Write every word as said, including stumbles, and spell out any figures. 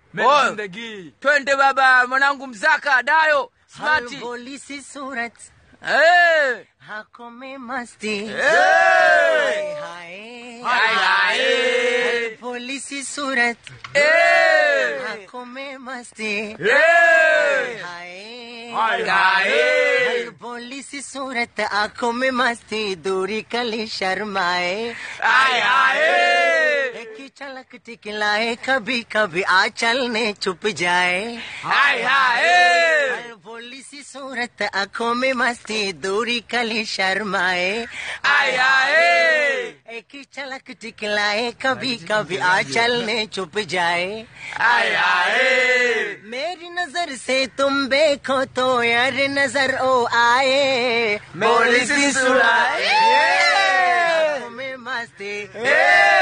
मेरी जिंदगी. Twende baba, mwanangu Mzaka, Dayo, Smarty. Bholi si surat. Hey! Aankhon mein masti. Hey! Hai Hai hai. Bholi si surat. Hey! Aankhon mein masti. Hey! Hai Hai hai. Bholi si surat, aankhon mein masti, duri kali sharmaye. Hai hai. की झलक टिकलाए, कभी कभी आंचल ने छुप जाए. हाय हाय. भोली सी सूरत, आंखों में मस्ती, दूरी कली शर्माए. हाय हाय. एक ही झलक टिकलाए, कभी कभी आंचल ने छुप जाए. हाय हाय. मेरी नजर से तुम देखो तो यार नजर ओ आए. भोली सी सूरत, आंखों में मस्ती.